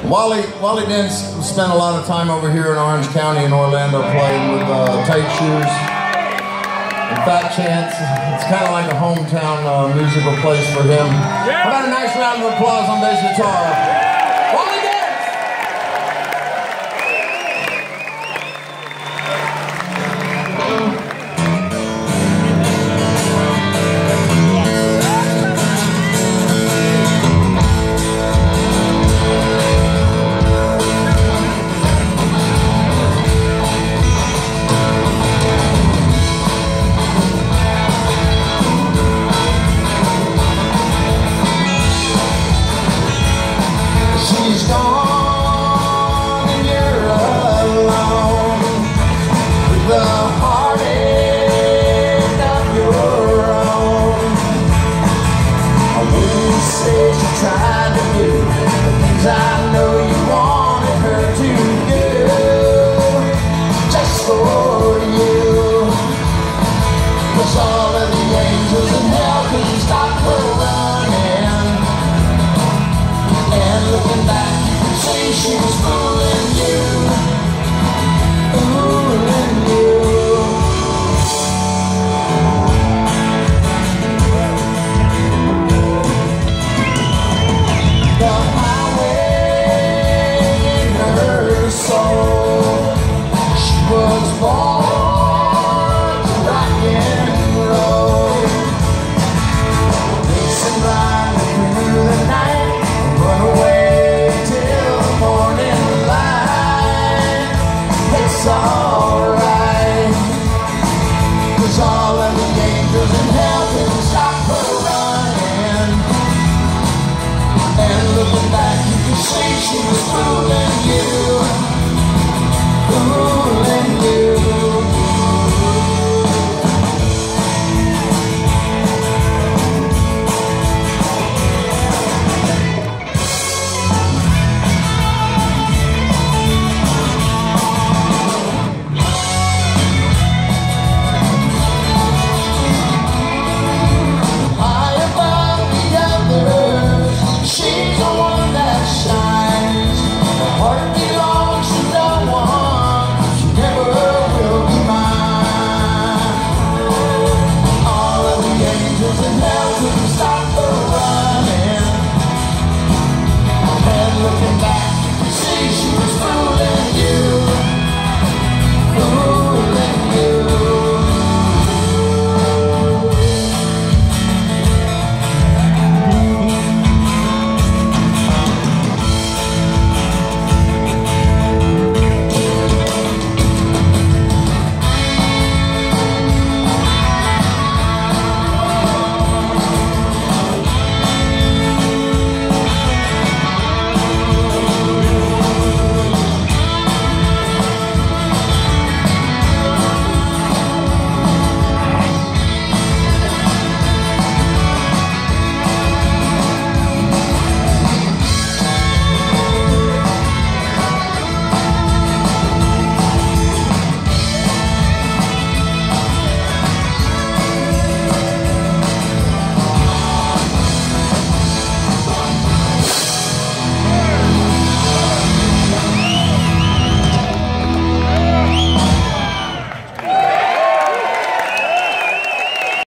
Wally Dentz spent a lot of time over here in Orange County in Orlando playing with Tight Shoes and Fat Chance. It's kind of like a hometown musical place for him. How about a nice round of applause on bass guitar? Wally Dentz! She's gone and you're alone with the heartache of your own. I wouldn't say she tried to do the things I know you wanted her to do just for you. 'Cause all of the angels in hell couldn't stop her running. And looking back, you could say she was fooling you.